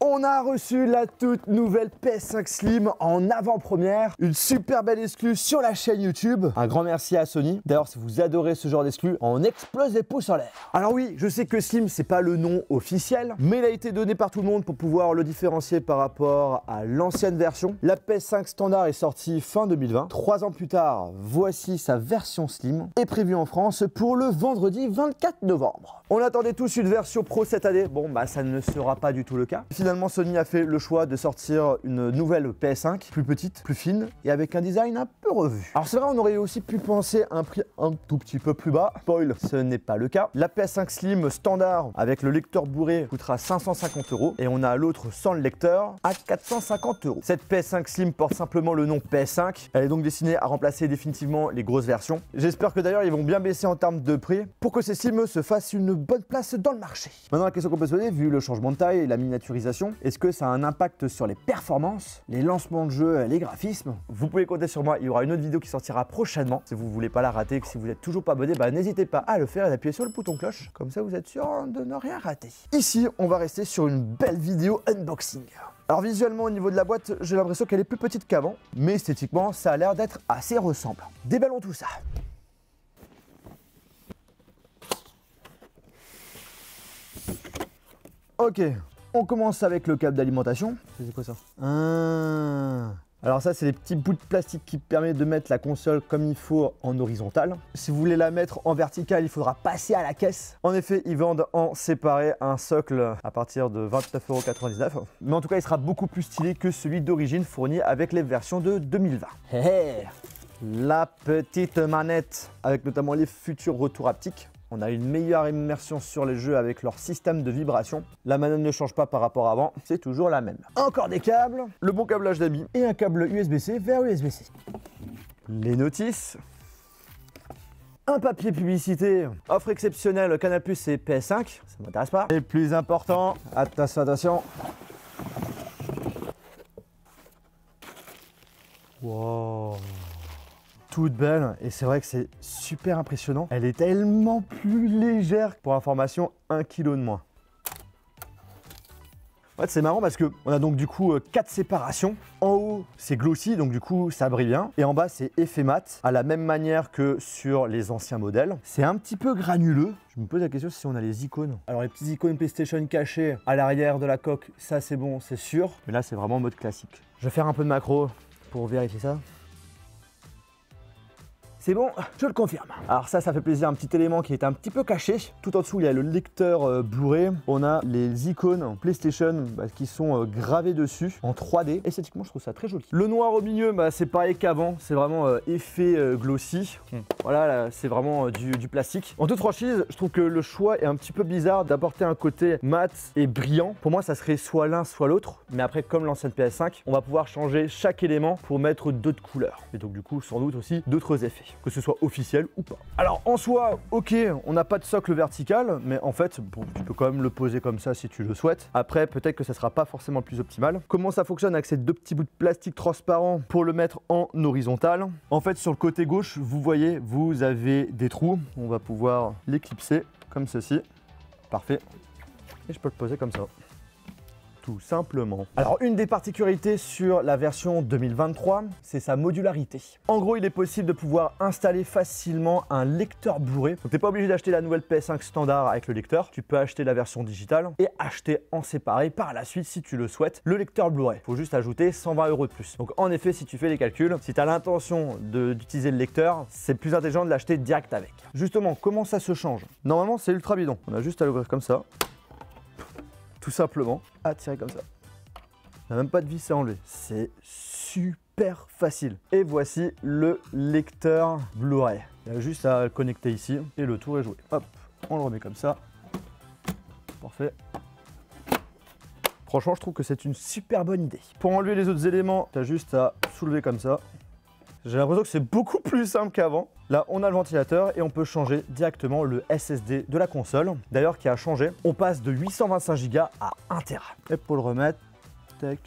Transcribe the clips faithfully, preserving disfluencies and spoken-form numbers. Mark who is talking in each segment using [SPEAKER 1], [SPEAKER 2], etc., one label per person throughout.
[SPEAKER 1] On a reçu la toute nouvelle P S cinq Slim en avant-première, une super belle exclue sur la chaîne YouTube. Un grand merci à Sony. D'ailleurs, si vous adorez ce genre d'exclus, on explose les pouces en l'air. Alors oui, je sais que Slim, c'est pas le nom officiel, mais il a été donné par tout le monde pour pouvoir le différencier par rapport à l'ancienne version. La P S cinq standard est sortie fin deux mille vingt. Trois ans plus tard, voici sa version Slim, est prévue en France pour le vendredi vingt-quatre novembre. On attendait tous une version Pro cette année. Bon, bah ça ne sera pas du tout le cas. Finalement, Sony a fait le choix de sortir une nouvelle P S cinq, plus petite, plus fine et avec un design un peu revu. Alors c'est vrai, on aurait aussi pu penser à un prix un tout petit peu plus bas. Spoil, ce n'est pas le cas. La P S cinq Slim standard avec le lecteur bourré coûtera cinq cent cinquante euros et on a l'autre sans le lecteur à quatre cent cinquante euros. Cette P S cinq Slim porte simplement le nom P S cinq. Elle est donc destinée à remplacer définitivement les grosses versions. J'espère que d'ailleurs ils vont bien baisser en termes de prix pour que ces Slim se fassent une bonne place dans le marché. Maintenant, la question qu'on peut se poser, vu le changement de taille et la miniaturisation, est-ce que ça a un impact sur les performances, les lancements de jeux, les graphismes? Vous pouvez compter sur moi, il y aura une autre vidéo qui sortira prochainement. Si vous voulez pas la rater, que si vous n'êtes toujours pas abonné, bah n'hésitez pas à le faire et d'appuyer sur le bouton cloche. Comme ça, vous êtes sûr de ne rien rater. Ici, on va rester sur une belle vidéo unboxing. Alors visuellement, au niveau de la boîte, j'ai l'impression qu'elle est plus petite qu'avant, mais esthétiquement, ça a l'air d'être assez ressemblant. Déballons tout ça. Ok, on commence avec le câble d'alimentation. C'est quoi ça? ah. Alors ça, c'est les petits bouts de plastique qui permettent de mettre la console comme il faut en horizontal. Si vous voulez la mettre en verticale, il faudra passer à la caisse. En effet, ils vendent en séparé un socle à partir de vingt-neuf euros quatre-vingt-dix-neuf. Mais en tout cas, il sera beaucoup plus stylé que celui d'origine fourni avec les versions de deux mille vingt. Hey, hey. La petite manette avec notamment les futurs retours haptiques. On a une meilleure immersion sur les jeux avec leur système de vibration. La manette ne change pas par rapport à avant, c'est toujours la même. Encore des câbles, le bon câblage d'amis et un câble U S B C vers U S B C. Les notices. Un papier publicité, offre exceptionnelle, Canal plus et P S cinq, ça ne m'intéresse pas. Et plus important, attention, attention. Wow. Toute belle et c'est vrai que c'est super impressionnant. Elle est tellement plus légère. Pour information, un kilo de moins. Ouais, c'est marrant parce que on a donc du coup quatre séparations. En haut, c'est glossy, donc du coup ça brille bien. Et en bas, c'est effet mat, à la même manière que sur les anciens modèles. C'est un petit peu granuleux. Je me pose la question si on a les icônes. Alors les petits icônes PlayStation cachés à l'arrière de la coque, ça c'est bon, c'est sûr. Mais là, c'est vraiment mode classique. Je vais faire un peu de macro pour vérifier ça. C'est bon, je le confirme. Alors ça, ça fait plaisir, un petit élément qui est un petit peu caché. Tout en dessous, il y a le lecteur euh, Blu-ray. On a les icônes PlayStation bah, qui sont euh, gravées dessus en trois D. Esthétiquement, je trouve ça très joli. Le noir au milieu, bah, c'est pareil qu'avant. C'est vraiment euh, effet euh, glossy. Mmh. Voilà, c'est vraiment euh, du, du plastique. En toute franchise, je trouve que le choix est un petit peu bizarre d'apporter un côté mat et brillant. Pour moi, ça serait soit l'un, soit l'autre. Mais après, comme l'ancienne P S cinq, on va pouvoir changer chaque élément pour mettre d'autres couleurs. Et donc du coup, sans doute aussi d'autres effets, que ce soit officiel ou pas. Alors en soi, ok, on n'a pas de socle vertical, mais en fait, bon, tu peux quand même le poser comme ça si tu le souhaites. Après, peut-être que ça sera pas forcément le plus optimal. Comment ça fonctionne avec ces deux petits bouts de plastique transparent pour le mettre en horizontal? En fait, sur le côté gauche, vous voyez, vous avez des trous. On va pouvoir l'éclipser comme ceci. Parfait. Et je peux le poser comme ça. Tout simplement. Alors une des particularités sur la version deux mille vingt-trois, c'est sa modularité. En gros, il est possible de pouvoir installer facilement un lecteur Blu-ray. Donc t'es pas obligé d'acheter la nouvelle P S cinq standard avec le lecteur. Tu peux acheter la version digitale et acheter en séparé par la suite, si tu le souhaites, le lecteur Blu-ray. Faut juste ajouter cent vingt euros de plus. Donc en effet, si tu fais les calculs, si tu as l'intention d'utiliser le lecteur, c'est plus intelligent de l'acheter direct avec. Justement, comment ça se change? Normalement, c'est ultra bidon. On a juste à l'ouvrir comme ça. Tout simplement, à tirer comme ça. Il n'y a même pas de vis à enlever. C'est super facile. Et voici le lecteur Blu-ray. Il y a juste à le connecter ici et le tour est joué. Hop, on le remet comme ça. Parfait. Franchement, je trouve que c'est une super bonne idée. Pour enlever les autres éléments, tu as juste à soulever comme ça. J'ai l'impression que c'est beaucoup plus simple qu'avant. Là, on a le ventilateur et on peut changer directement le S S D de la console. D'ailleurs, qui a changé. On passe de huit cent vingt-cinq giga à un téra. Et pour le remettre, tac.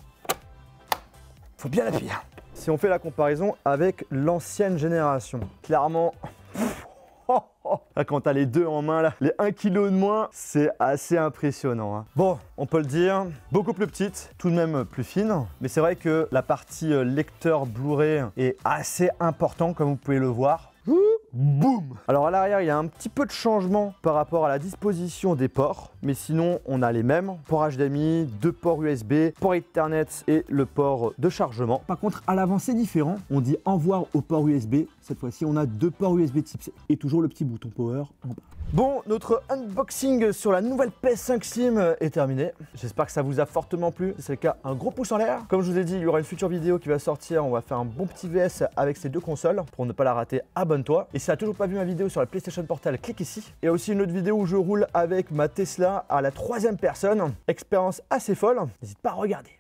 [SPEAKER 1] Faut bien l'appuyer. Si on fait la comparaison avec l'ancienne génération, clairement, Ah, quand t'as les deux en main là, les un kilo de moins, c'est assez impressionnant. Hein. Bon, on peut le dire, beaucoup plus petite, tout de même plus fine. Mais c'est vrai que la partie lecteur Blu-ray est assez importante, comme vous pouvez le voir. Boum! Alors à l'arrière, il y a un petit peu de changement par rapport à la disposition des ports, mais sinon on a les mêmes. Port H D M I, deux ports U S B, port Ethernet et le port de chargement. Par contre, à l'avant, c'est différent. On dit envoi au port U S B. Cette fois-ci, on a deux ports U S B type C et toujours le petit bouton power en bas. Bon, notre unboxing sur la nouvelle P S cinq Slim est terminé. J'espère que ça vous a fortement plu. Si c'est le cas, un gros pouce en l'air. Comme je vous ai dit, il y aura une future vidéo qui va sortir. On va faire un bon petit V S avec ces deux consoles. Pour ne pas la rater, abonne-toi. Et si tu n'as toujours pas vu ma vidéo sur la PlayStation Portal, clique ici. Il y a aussi une autre vidéo où je roule avec ma Tesla à la troisième personne. Expérience assez folle. N'hésite pas à regarder.